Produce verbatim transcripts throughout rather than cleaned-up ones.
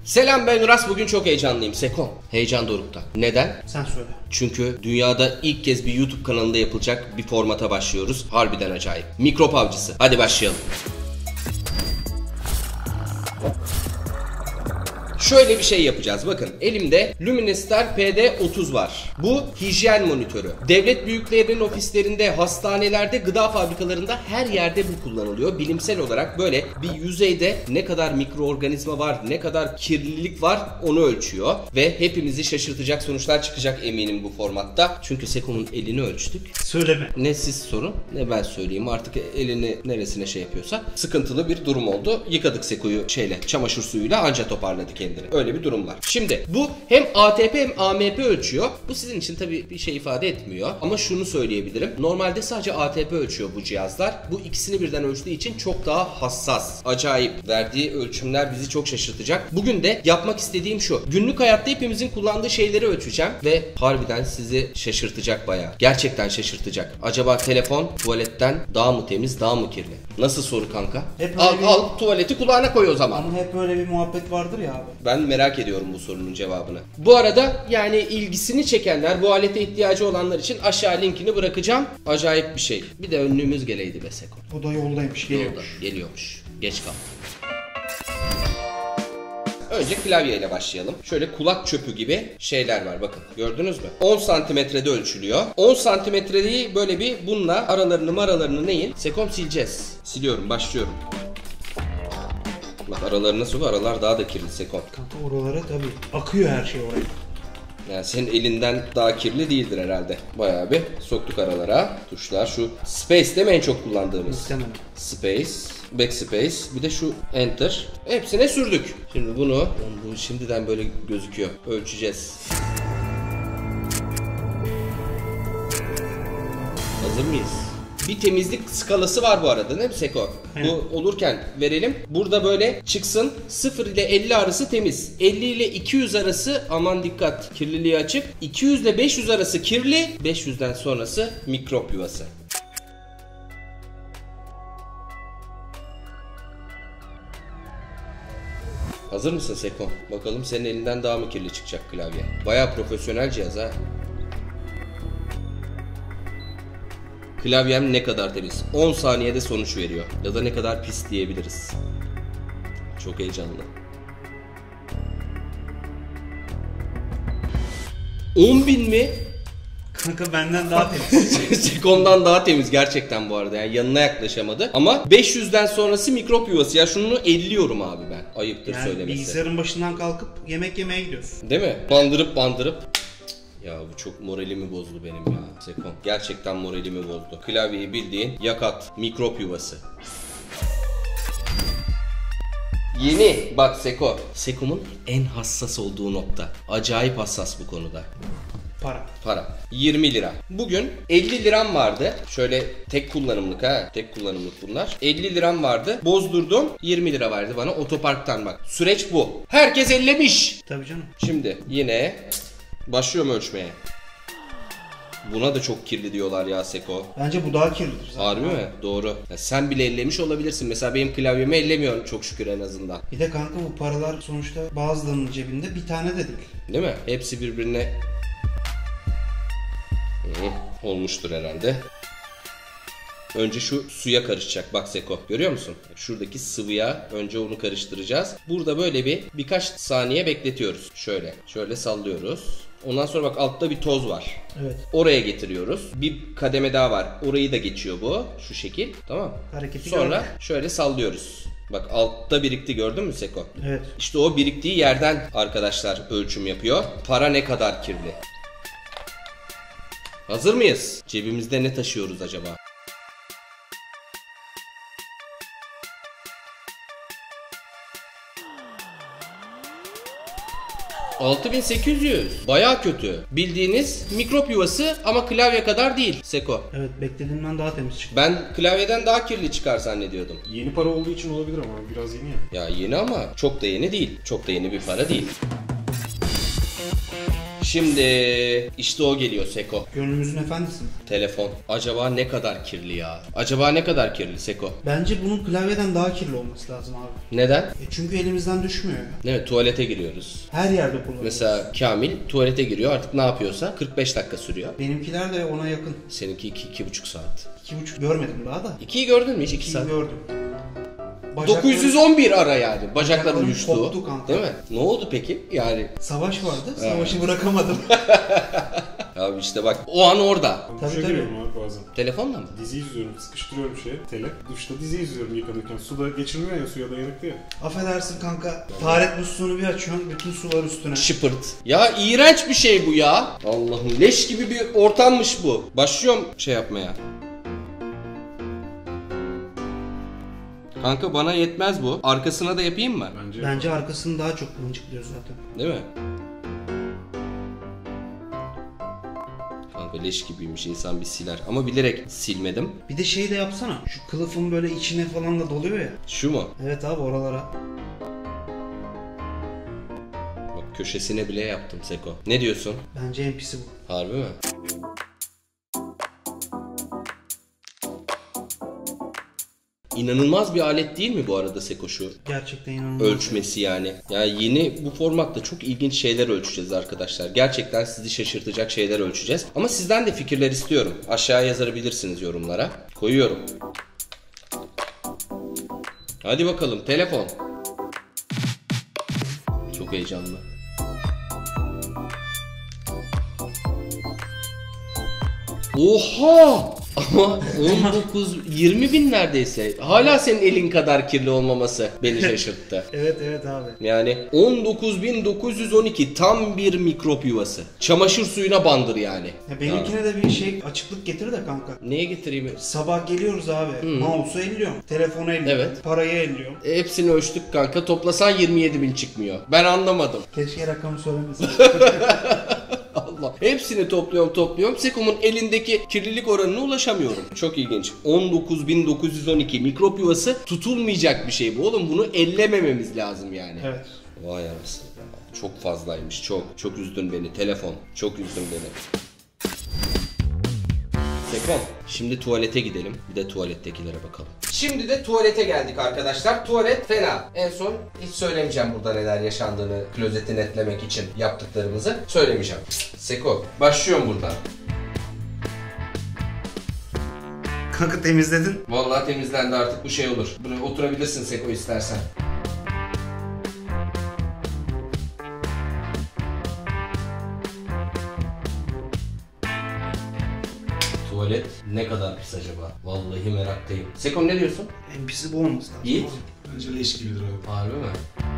Selam, ben Uras. Bugün çok heyecanlıyım. Seko, heyecan dorukta. Neden? Sen söyle. Çünkü dünyada ilk kez bir YouTube kanalında yapılacak bir formata başlıyoruz. Harbiden acayip. Mikrop avcısı. Hadi başlayalım. Şöyle bir şey yapacağız. Bakın, elimde Luministar P D otuz var. Bu hijyen monitörü. Devlet büyüklerinin ofislerinde, hastanelerde, gıda fabrikalarında her yerde bu kullanılıyor. Bilimsel olarak böyle bir yüzeyde ne kadar mikroorganizma var, ne kadar kirlilik var onu ölçüyor. Ve hepimizi şaşırtacak sonuçlar çıkacak eminim bu formatta. Çünkü Seko'nun elini ölçtük. Söyleme. Ne siz sorun ne ben söyleyeyim. Artık elini neresine şey yapıyorsa sıkıntılı bir durum oldu. Yıkadık Seko'yu şeyle, çamaşır suyuyla, anca toparladı kendini. Öyle bir durum var. Şimdi bu hem A T P hem A M P ölçüyor. Bu sizin için tabii bir şey ifade etmiyor. Ama şunu söyleyebilirim. Normalde sadece A T P ölçüyor bu cihazlar. Bu ikisini birden ölçtüğü için çok daha hassas. Acayip. Verdiği ölçümler bizi çok şaşırtacak. Bugün de yapmak istediğim şu. Günlük hayatta hepimizin kullandığı şeyleri ölçeceğim. Ve harbiden sizi şaşırtacak bayağı. Gerçekten şaşırtacak. Acaba telefon tuvaletten daha mı temiz, daha mı kirli? Nasıl soru kanka? Hep al, bir... al tuvaleti kulağına koy o zaman. Ama hep böyle bir muhabbet vardır ya abi. Ben merak ediyorum bu sorunun cevabını. Bu arada yani ilgisini çekenler, bu alete ihtiyacı olanlar için aşağı linkini bırakacağım. Acayip bir şey. Bir de önlüğümüz geleydi be Seko. O da yoldaymış, geliyormuş. Yolda, geliyormuş. Geç kal. Önce klavyeyle başlayalım. Şöyle kulak çöpü gibi şeyler var, bakın. Gördünüz mü? on santimetrede ölçülüyor. on santimetreyi böyle bir bununla aralarını maralarını neyin? Sekom sileceğiz. Siliyorum, başlıyorum. Bak araları nasıl? Aralar daha da kirli Sekom. Kanka oralara tabii akıyor her şey oraya. Yani senin elinden daha kirli değildir herhalde. Bayağı bir soktuk aralara. Tuşlar şu Space değil mi en çok kullandığımız? İstemem. Space, Backspace, bir de şu Enter. Hepsine sürdük. Şimdi bunu, bu şimdiden böyle gözüküyor. Ölçeceğiz. Hazır mıyız? Bir temizlik skalası var bu arada değil mi Seko? Evet. Bu olurken verelim. Burada böyle çıksın sıfır ile elli arası temiz. elli ile iki yüz arası aman dikkat kirliliği açık. iki yüz ile beş yüz arası kirli. beş yüzden sonrası mikrop yuvası. Hazır mısın Seko? Bakalım senin elinden daha mı kirli çıkacak klavye? Bayağı profesyonel cihaz ha. Klavyem ne kadar temiz? on saniyede sonuç veriyor. Ya da ne kadar pis diyebiliriz. Çok heyecanlı. on bin mi? Kanka benden daha temiz. Sekom'dan daha temiz gerçekten bu arada. Yani yanına yaklaşamadı. Ama beş yüzden sonrası mikrop yuvası. Ya şunu elliyorum abi ben. Ayıptır Yani söylemesi. bilgisayarın başından kalkıp yemek yemeye gidiyorsun. Değil mi? Bandırıp bandırıp. Ya bu çok moralimi bozdu benim ya Sekom. Gerçekten moralimi bozdu. Klavyeyi bildiğin yakat, mikrop yuvası. Yeni bak Seko. Sekom'un en hassas olduğu nokta. Acayip hassas bu konuda. Para. Para. yirmi lira. Bugün elli liram vardı. Şöyle tek kullanımlık ha. Tek kullanımlık bunlar. elli liram vardı. Bozdurdum. yirmi lira verdi bana otoparktan bak. Süreç bu. Herkes ellemiş. Tabii canım. Şimdi yine başlıyorum ölçmeye. Buna da çok kirli diyorlar ya Seko. Bence bu daha kirlidir zaten. Harbi mi? Doğru. Ya sen bile ellemiş olabilirsin. Mesela benim klavyemi ellemiyorum çok şükür en azından. Bir de kanka bu paralar sonuçta bazılarının cebinde bir tane de değil. Değil mi? Hepsi birbirine Hı, olmuştur herhalde. Önce şu suya karışacak. Bak Seko. Görüyor musun? Şuradaki sıvıya önce onu karıştıracağız. Burada böyle bir birkaç saniye bekletiyoruz. Şöyle. Şöyle sallıyoruz. Ondan sonra bak altta bir toz var. Evet. Oraya getiriyoruz. Bir kademe daha var. Orayı da geçiyor bu. Şu şekil. Tamam. Hareketi Sonra gördük. şöyle sallıyoruz. Bak altta birikti, gördün mü Seko? Evet. İşte o biriktiği yerden arkadaşlar ölçüm yapıyor. Para ne kadar kirli? Hazır mıyız? Cebimizde ne taşıyoruz acaba? altı bin sekiz yüz. Bayağı kötü. Bildiğiniz mikrop yuvası ama klavye kadar değil Seko. Evet, beklediğimden daha temiz çıktı. Ben klavyeden daha kirli çıkar zannediyordum. Yeni para olduğu için olabilir ama biraz yeni ya. Ya yeni ama çok da yeni değil. Çok da yeni bir para değil. Şimdi işte o geliyor Seko. Gönlümüzün efendisi mi? Telefon. Acaba ne kadar kirli ya? Acaba ne kadar kirli Seko? Bence bunun klavyeden daha kirli olması lazım abi. Neden? E çünkü elimizden düşmüyor ya. Evet, tuvalete giriyoruz. Her yerde kullanıyoruz. Mesela Kamil tuvalete giriyor, artık ne yapıyorsa kırk beş dakika sürüyor. Benimkiler de ona yakın. Seninki iki iki buçuk saat. iki buçuk görmedim daha da. ikiyi gördün mü hiç? iki İkiyi saat. gördüm. dokuz yüz on bir ara yani. Bacakların Bacaklarım uyuştuğu. koptu kanka. Değil mi? Ne oldu peki? Yani Savaş vardı. Savaşı bırakamadım. abi işte bak o an orada. Duşa Tabii, giriyorum abi bazen. Telefonla mı? Dizi izliyorum, sıkıştırıyorum şeye, tele. Duşta dizi izliyorum yıkanırken. Suda geçirmiyor ya, suya dayanıklı ya. Affedersin kanka. Taharet musluğunu bir açıyorsun. Bütün sular üstüne. Şıpırt. Ya iğrenç bir şey bu ya. Allah'ım leş gibi bir ortammış bu. Başlıyorum şey yapmaya. Kanka bana yetmez bu. Arkasına da yapayım mı? Bence. Bence arkasını daha çok mıncıklıyor zaten. Değil mi? Kanka leş gibiymiş, insan bir siler. Ama bilerek silmedim. Bir de şey de yapsana. Şu kılıfın böyle içine falan da doluyor ya. Şu mu? Evet abi oralara. Bak köşesine bile yaptım Seko. Ne diyorsun? Bence en pisi bu. Harbi mi? İnanılmaz bir alet değil mi bu arada Seko şu? Gerçekten inanılmaz. Ölçmesi yani. Yani yeni bu formatta çok ilginç şeyler ölçeceğiz arkadaşlar. Gerçekten sizi şaşırtacak şeyler ölçeceğiz. Ama sizden de fikirler istiyorum. Aşağıya yazabilirsiniz yorumlara. Koyuyorum. Hadi bakalım telefon. Çok heyecanlı. Oha! Ama on dokuz yirmi bin neredeyse. Hala senin elin kadar kirli olmaması beni şaşırttı. Evet evet abi. Yani on dokuz bin dokuz yüz on iki tam bir mikrop yuvası. Çamaşır suyuna bandır yani. Ya benimkine de bir şey açıklık getir de kanka. Neye getireyim? Sabah geliyoruz abi. Mouse'u elliyorum. Telefonu elliyorum. Evet. Parayı elliyorum. E, hepsini ölçtük kanka. Toplasan yirmi yedi bin çıkmıyor. Ben anlamadım. Keşke rakamı söylemesin. Allah. Hepsini topluyorum topluyorum. Seko'nun elindeki kirlilik oranına ulaşamıyorum. Çok ilginç. on dokuz bin dokuz yüz on iki mikrop yuvası tutulmayacak bir şey bu oğlum. Bunu ellemememiz lazım yani. Evet. Vay anasını. Çok fazlaymış. Çok. Çok üzdün beni. Telefon. Çok üzdün beni. Sekon. Şimdi tuvalete gidelim. Bir de tuvalettekilere bakalım. Şimdi de tuvalete geldik arkadaşlar. Tuvalet fena. En son hiç söylemeyeceğim burada neler yaşandığını, klozeti netlemek için yaptıklarımızı söylemeyeceğim. Seko, başlıyorum buradan. Kanka temizledin. Vallahi temizlendi, artık bu şey olur. Buraya oturabilirsin Seko istersen. Tuvalet ne kadar pis acaba? Vallahi meraktayım. Seko ne diyorsun? En pisi bu olması lazım. Yiğit? Bence leş gibidir abi. Harbi mi?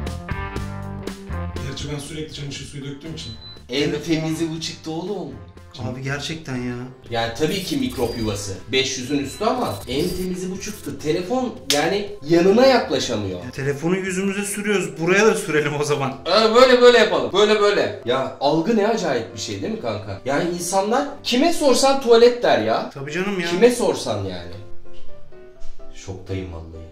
Gerçi ben sürekli çamaşır suyu döktüğüm için. En temizi bu çıktı oğlum. Abi gerçekten ya. Yani tabii ki mikrop yuvası. beş yüzün üstü ama en temizi bu çıktı. Telefon yani yanına yaklaşamıyor. Telefonu yüzümüze sürüyoruz. Buraya da sürelim o zaman. Ee, böyle böyle yapalım. Böyle böyle. Ya algı ne acayip bir şey değil mi kanka? Yani insanlar kime sorsan tuvalet der ya. Tabii canım ya. Kime sorsan yani. Şoktayım vallahi.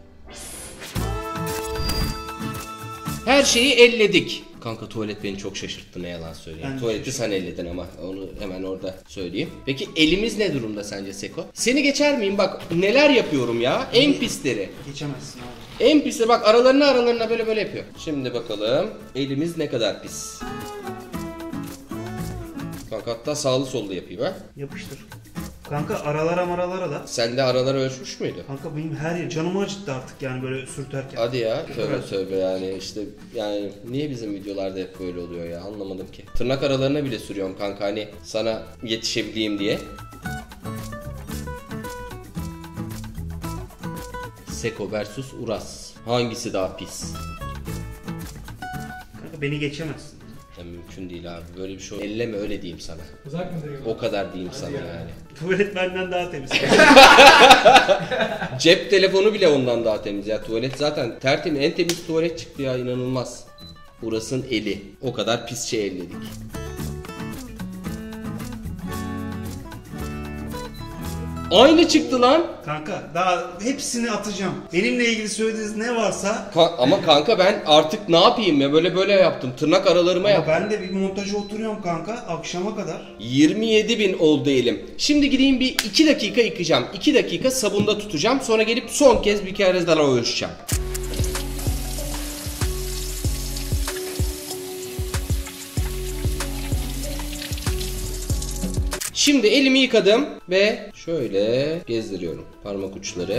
Her şeyi elledik. Kanka tuvalet beni çok şaşırttı, ne yalan söyleyeyim. Ben Tuvaleti sen elledin ama onu hemen orada söyleyeyim. Peki elimiz ne durumda sence Seko? Seni geçer miyim? Bak neler yapıyorum ya. En pisleri. Geçemezsin abi. En pisleri bak, aralarına aralarına böyle böyle yapıyor. Şimdi bakalım elimiz ne kadar pis. Kanka hatta sağlı sollu yapayım ha. Yapıştır. Kanka aralara maralara da. Sen de araları ölçmüş müydü? Kanka benim her yer canımı acıttı artık yani böyle sürterken. Hadi ya, tövbe Evet. tövbe yani işte yani niye bizim videolarda hep böyle oluyor ya, anlamadım ki. Tırnak aralarına bile sürüyorum kanka, hani sana yetişebileyim diye. Seko versus Uras. Hangisi daha pis? Kanka beni geçemezsin. Ya mümkün değil abi, böyle bir şey. Elleme, öyle diyeyim sana. Uzak mı duruyor? O kadar diyeyim sana ya. yani. Tuvalet benden daha temiz. Cep telefonu bile ondan daha temiz ya. Tuvalet zaten tertemiz, en temiz tuvalet çıktı ya, inanılmaz. Uras'ın eli. O kadar pis şey elledik. Aynı çıktı lan. Kanka daha hepsini atacağım. Benimle ilgili söylediğiniz ne varsa. Ka- ama kanka ben artık ne yapayım ya, böyle böyle yaptım. Tırnak aralarıma Ama yaptım. ben de bir montaja oturuyorum kanka akşama kadar. yirmi yedi bin oldu elim. Şimdi gideyim bir iki dakika yıkayacağım. iki dakika sabunda tutacağım. Sonra gelip son kez bir kere daha ölçeceğim. Şimdi elimi yıkadım ve şöyle gezdiriyorum parmak uçları.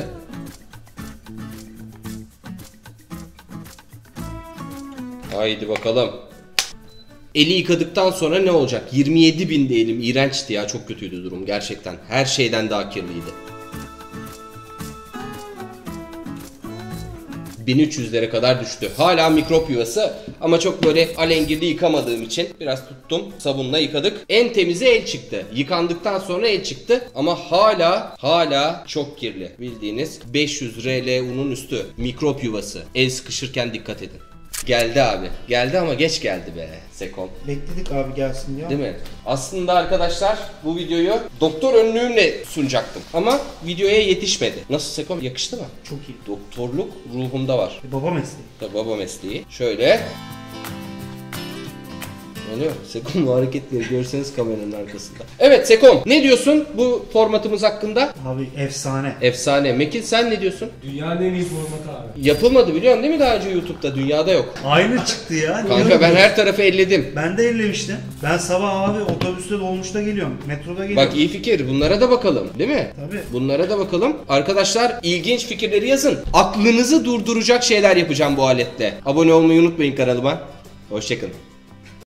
Haydi bakalım. Eli yıkadıktan sonra ne olacak? yirmi yedi binde elim. İğrençti ya, çok kötüydü durum gerçekten. Her şeyden daha kirliydi. bin üç yüzlere kadar düştü. Hala mikrop yuvası ama çok böyle alengirli yıkamadığım için biraz tuttum. Sabunla yıkadık. En temizi el çıktı. Yıkandıktan sonra el çıktı ama hala hala çok kirli. Bildiğiniz beş yüz R L U'nun üstü. Mikrop yuvası. El sıkışırken dikkat edin. Geldi abi. Geldi ama geç geldi be Sekom. Bekledik abi gelsin ya. Değil mi? Aslında arkadaşlar bu videoyu doktor önlüğümle sunacaktım. Ama videoya yetişmedi. Nasıl Sekom? Yakıştı mı? Çok iyi. Doktorluk ruhumda var. E, baba mesleği. Da baba mesleği. Şöyle. Oluyor. Sekom bu hareketleri görseniz kameranın arkasında. Evet Sekom, ne diyorsun bu formatımız hakkında? Abi efsane. Efsane. Mekil sen ne diyorsun? Dünyanın en iyi formatı abi. Yapılmadı biliyorsun değil mi daha önce YouTube'da? Dünyada yok. Aynı çıktı ya. Kanka ben her tarafı elledim. Ben de ellemiştim. Ben sabah abi otobüste dolmuşta geliyorum. Metroda geliyorum. Bak iyi fikir. Bunlara da bakalım. Değil mi? Tabii. Bunlara da bakalım. Arkadaşlar ilginç fikirleri yazın. Aklınızı durduracak şeyler yapacağım bu aletle. Abone olmayı unutmayın kanalıma. Hoşçakalın.